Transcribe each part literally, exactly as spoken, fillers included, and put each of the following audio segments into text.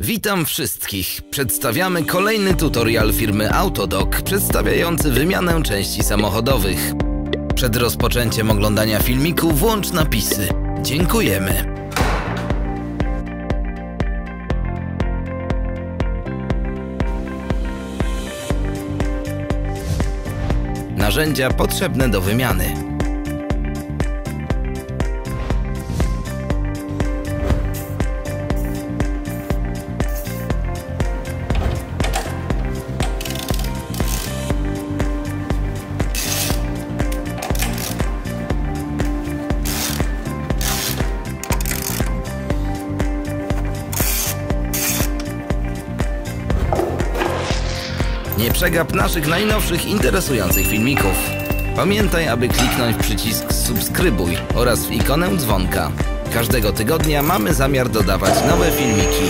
Witam wszystkich. Przedstawiamy kolejny tutorial firmy Autodoc przedstawiający wymianę części samochodowych. Przed rozpoczęciem oglądania filmiku włącz napisy. Dziękujemy. Narzędzia potrzebne do wymiany. Nie przegap naszych najnowszych, interesujących filmików. Pamiętaj, aby kliknąć w przycisk subskrybuj oraz w ikonę dzwonka. Każdego tygodnia mamy zamiar dodawać nowe filmiki.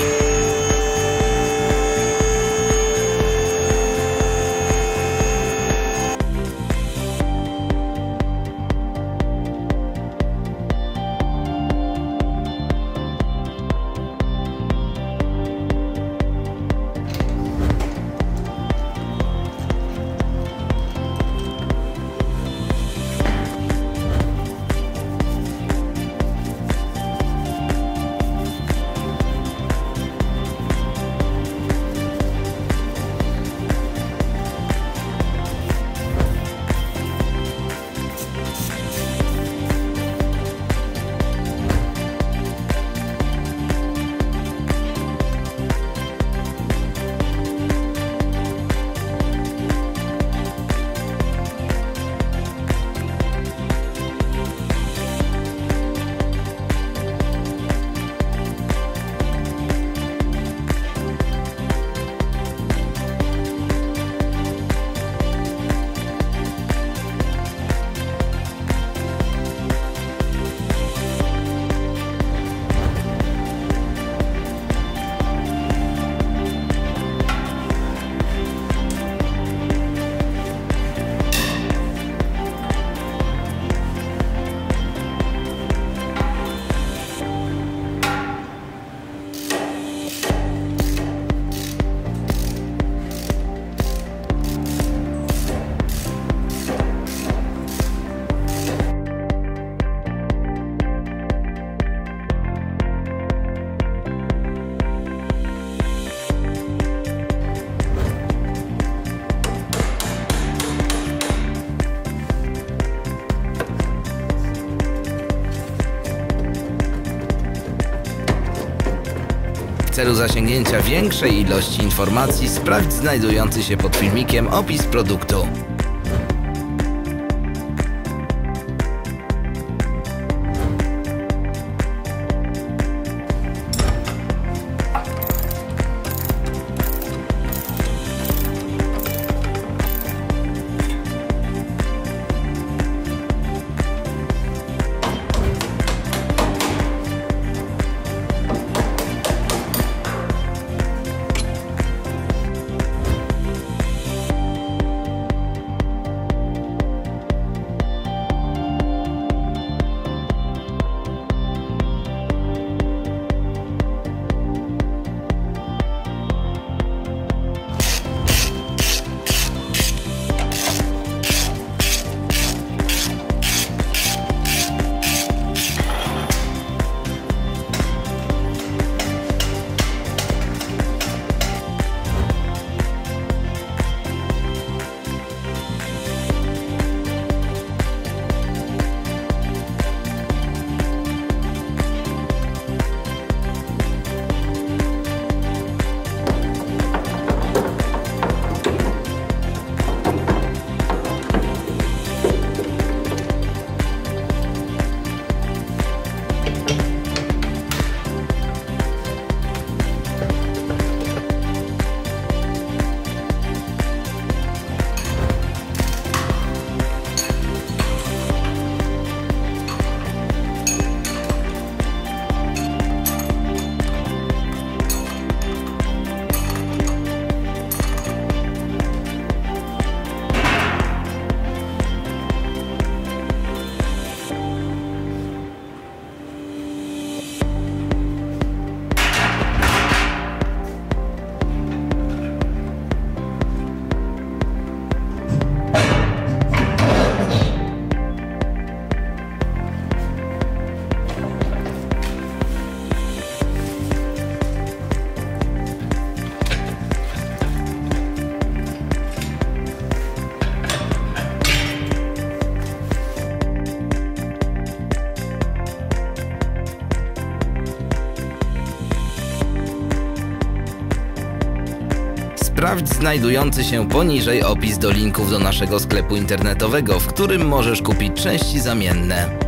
W celu zasięgnięcia większej ilości informacji sprawdź znajdujący się pod filmikiem opis produktu. sprawdź znajdujący się poniżej opis do linków do naszego sklepu internetowego, w którym możesz kupić części zamienne.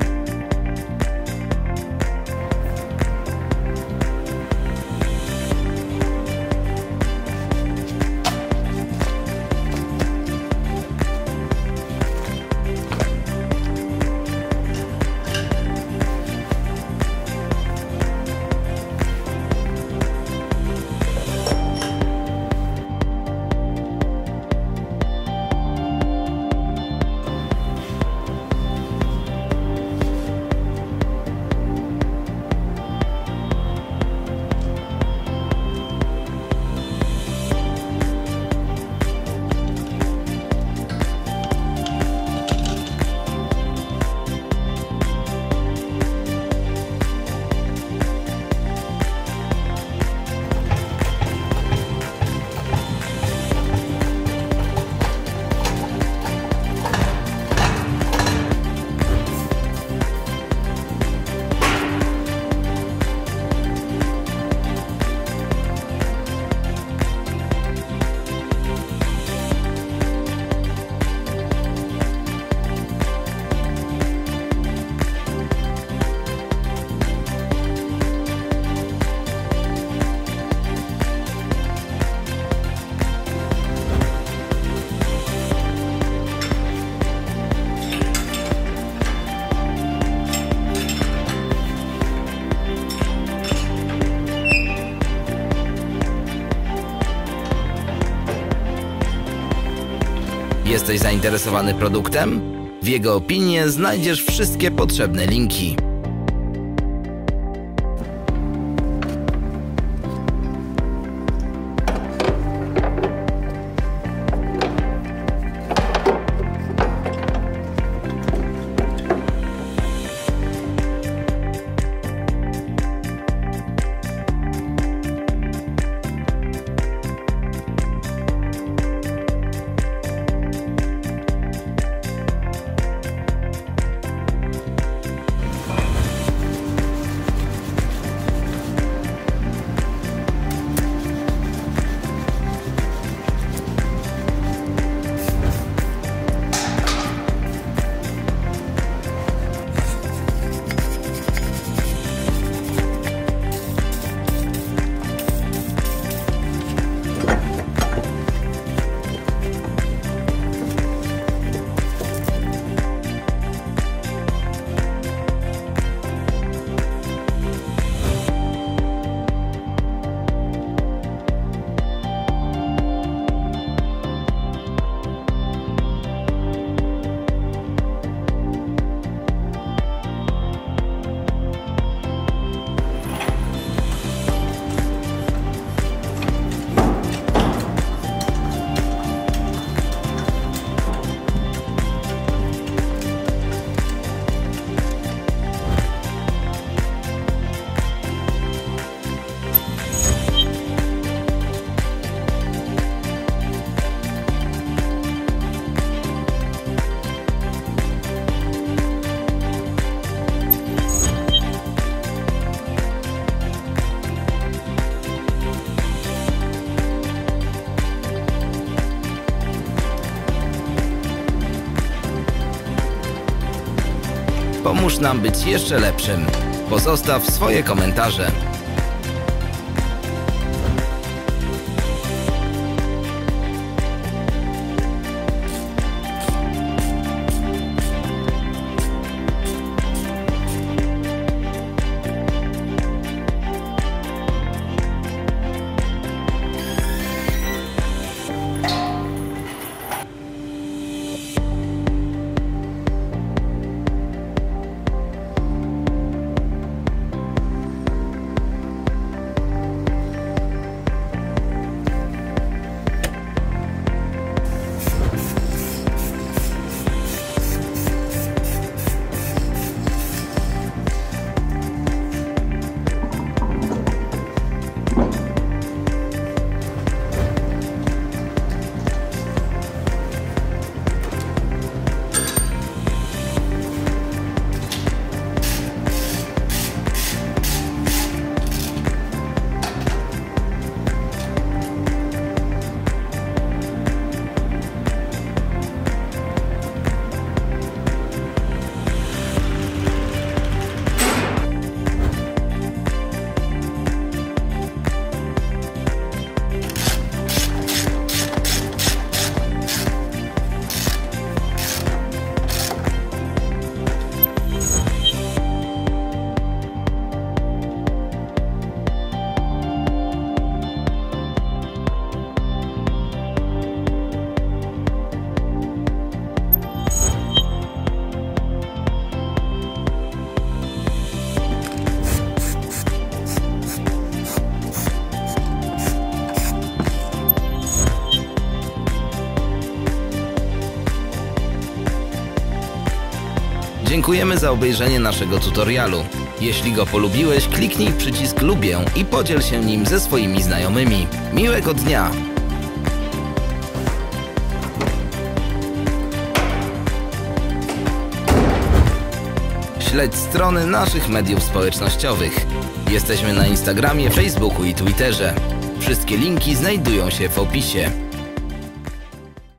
Jesteś zainteresowany produktem? W jego opinie znajdziesz wszystkie potrzebne linki. Pomóż nam być jeszcze lepszym. Pozostaw swoje komentarze. Dziękujemy za obejrzenie naszego tutorialu. Jeśli go polubiłeś, kliknij w przycisk lubię i podziel się nim ze swoimi znajomymi. Miłego dnia! Śledź strony naszych mediów społecznościowych. Jesteśmy na Instagramie, Facebooku i Twitterze. Wszystkie linki znajdują się w opisie.